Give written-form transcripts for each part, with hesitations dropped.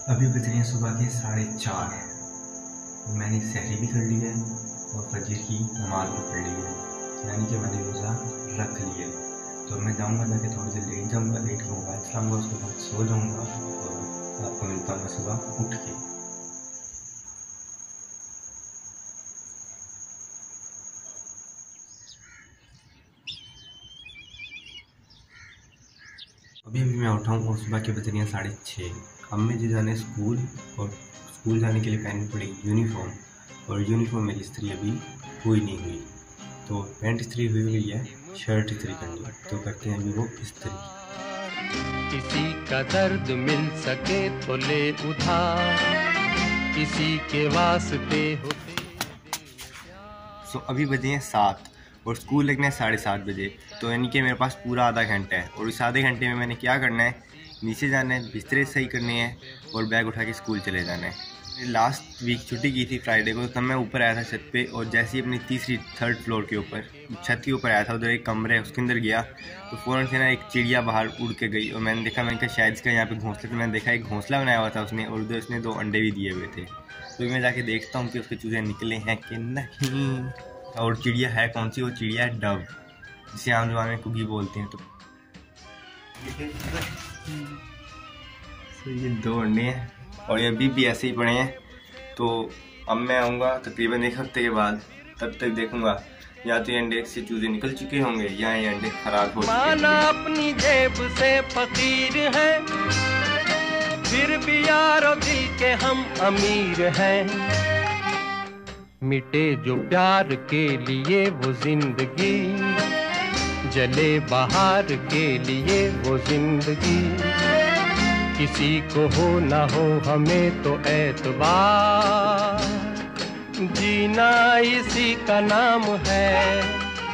अभी बज रहे हैं सुबह के 4:30। मैंने सहरी भी कर ली है और फजर की नमाज भी पढ़ ली है, यानी कि मैंने रोज़ा रख लिया है। तो मैं जाऊँगा जाके थोड़ी देर लेट जाऊँगा, लेट के मोबाइल चलाऊँगा, उसके बाद सो जाऊँगा और आपको मिलता हूँ सुबह उठ के। अभी मैं उठा हूँ और सुबह के बज रही हैं 6:30। अब मुझे जाना है स्कूल और स्कूल जाने के लिए पहननी पड़ेगी यूनिफॉर्म, और यूनिफॉर्म मेरी इस्त्री अभी हुई नहीं हुई। तो पैंट इस्त्री हुई हुई है, शर्ट इस्त्री करनी है, तो करते हैं अभी वो इस्त्री। किसी का दर्द मिल सके तो ले उधार, किसी के वास्ते होते। सो अभी बजे हैं 7 और स्कूल लगना है 7:30 बजे। तो यानी कि मेरे पास पूरा आधा घंटा है, और इस आधे घंटे में मैंने क्या करना है, नीचे जाना है, बिस्तरे सही करने हैं और बैग उठा के स्कूल चले जाना है। लास्ट वीक छुट्टी की थी फ्राइडे को, तब मैं ऊपर आया था छत पे, और जैसे ही अपनी थर्ड फ्लोर के ऊपर छत के ऊपर आया था, उधर एक कमरे है उसके अंदर गया तो फ़ौरन से ना एक चिड़िया बाहर उड़ के गई, और मैंने देखा, मैंने कहा शायद इसका यहाँ पे घोंसला, तो मैंने देखा एक घोंसला बनाया हुआ था उसने, और उधर उसने 2 अंडे भी दिए हुए थे। तो मैं जाके देखता हूँ कि उसके चूजे निकले हैं कि नहीं। और चिड़िया है कौन सी? वो चिड़िया है डव, जिसे आम ज़बान में कुकी बोलते हैं। तो ये 2 अंडे हैं और ये अभी भी ऐसे ही पड़े हैं। तो अब मैं आऊँगा तकरीबन 1 हफ्ते के बाद, तब तक देखूँगा या तो ये अंडे से चूजे निकल चुके होंगे या ये अंडे खराब हो चुके माना अपनी जेब से फकीर है, फिर भी यारो दिल के हम अमीर हैं। मिटे जो प्यार के लिए वो जिंदगी, जले बाहर के लिए वो जिंदगी। किसी को हो ना हो हमें तो एतबार, जीना इसी का नाम है।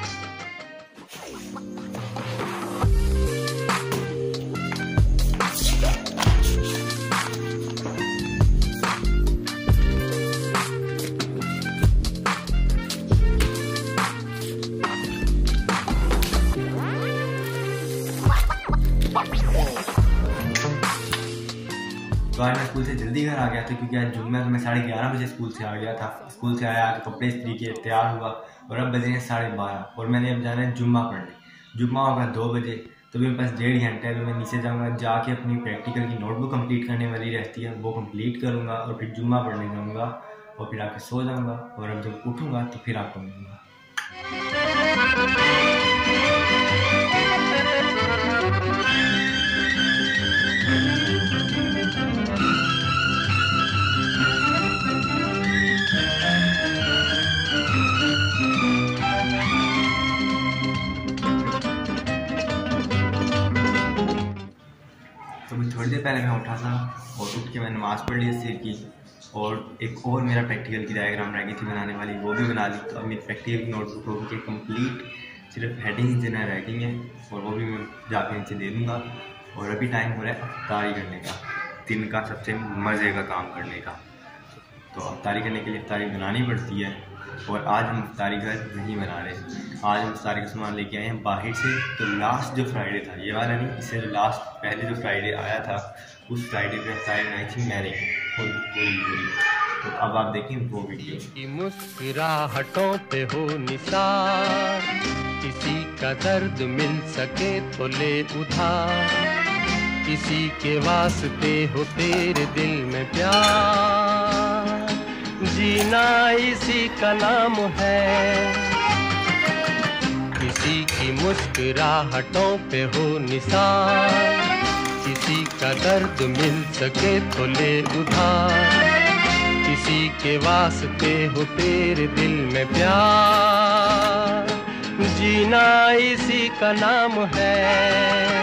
तो आज मैं स्कूल से जल्दी घर आ गया था, क्योंकि आज जुम्मा, तो मैं 11:30 बजे स्कूल से आ गया था। स्कूल से आया, कपड़े इस्त्री किए, तैयार हुआ, और अब बजे हैं 12:30 और मैंने अब जाना है जुम्मा पढ़ने। जुम्मा होगा 2 बजे, तो मेरे पास 1.5 घंटा है। तो मैं नीचे जाऊँगा, जाके अपनी प्रैक्टिकल की नोटबुक कंप्लीट करने वाली रहती है, वो कंप्लीट करूँगा और फिर जुम्मा पढ़ने जाऊँगा और फिर आके सो जाऊँगा, और अब जब उठूँगा तो फिर आपको मिलूँगा। तो थोड़ी देर पहले मैं उठा था और उठ के मैंने नमाज़ पढ़ ली सिर की, और एक और मेरा प्रैक्टिकल की डायग्राम रह गई थी बनाने वाली, वो भी बना ली। तो अब मेरी प्रैक्टिकल की नोटबुक होगी कंप्लीट, सिर्फ हेडिंग देना रह गई है, और वो भी मैं जाके नीचे दे दूँगा। और अभी टाइम हो रहा है अफ्तारी करने का, दिन का सबसे मज़े का काम करने का। तो अफ्तारी करने के लिए अफ्तारी बनानी पड़ती है, और आज हम अफ्तारी घर नहीं बना रहे। आज हम अफ्तारी का सामान लेके आए हैं बाहर से। तो लास्ट जो फ्राइडे था, ये वाला नहीं, इससे जो लास्ट पहले जो फ्राइडे आया था, उस फ्राइडे पे अफ्तारी बनाई थी मैंने पूरी। तो अब आप देखें वो वीडियो। की मुस्कुराहटों पे हो निसार, किसी का दर्द मिल सके तो ले उधार, किसी के वास्ते हो तेरे दिल में प्यार, जीना इसी का नाम है। किसी की मुस्कुराहटों पे हो निसार, किसी का दर्द मिल सके तो ले उधार, किसी के वास्ते हो तेरे दिल में प्यार, जीना इसी का नाम है।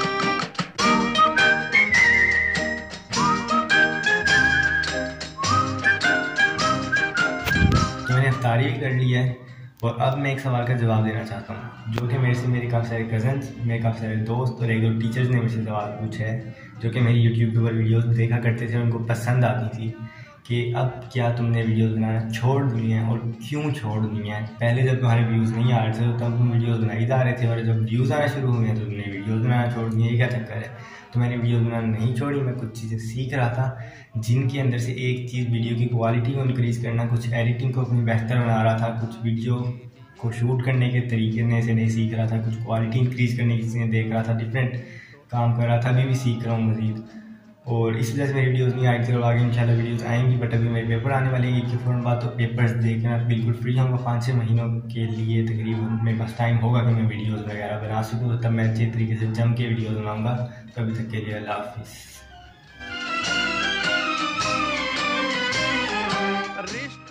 अफ्तारी भी कर ली है, और अब मैं एक सवाल का जवाब देना चाहता हूँ, जो कि मेरे से मेरे काफ़ी सारे कज़न्स, मेरे काफ़ी सारे दोस्त और 1-2 टीचर्स ने मुझसे सवाल पूछा है, जो कि मेरी यूट्यूब के ऊपर वीडियोस देखा करते थे, उनको पसंद आती थी, कि अब क्या तुमने वीडियोस बनाना छोड़ दी हैं और क्यों छोड़ दी हैं। पहले जब तुम्हारे व्यूज़ नहीं आ रहे थे तो तब तुम वीडियोस बनाई जा रहे थे, और जब व्यूज़ आना शुरू हुए हैं तो तुमने वीडियोस बनाना छोड़ दिए। ये क्या चक्कर है? तो मैंने वीडियोस बनाना नहीं छोड़ी, मैं कुछ चीज़ें सीख रहा था, जिनके अंदर से एक चीज़ वीडियो की क्वालिटी को इंक्रीज़ करना, कुछ एडिटिंग को अपनी बेहतर बना रहा था, कुछ वीडियो को शूट करने के तरीके से नहीं सीख रहा था, कुछ क्वालिटी इंक्रीज़ करने की चीज़ें देख रहा था, डिफरेंट काम कर रहा था, अभी भी सीख रहा हूँ मज़ीद। और इस वजह से मेरी वीडियोस नहीं आई थी, और आगे इंशाल्लाह वीडियोस आएंगी। बट अभी मेरे पेपर आने वाले हैं, एक फ़ौरन बाद तो पेपर्स देखना बिल्कुल फ्री होंगे 5-6 महीनों के लिए तकरीबन मेरे पास टाइम होगा कि मैं वीडियोस वगैरह बना सकूँ, तो तब मैं अच्छे तरीके से जम के वीडियोस बनाऊँगा। तो अभी तक के लिए अल्लाह हाफिज़।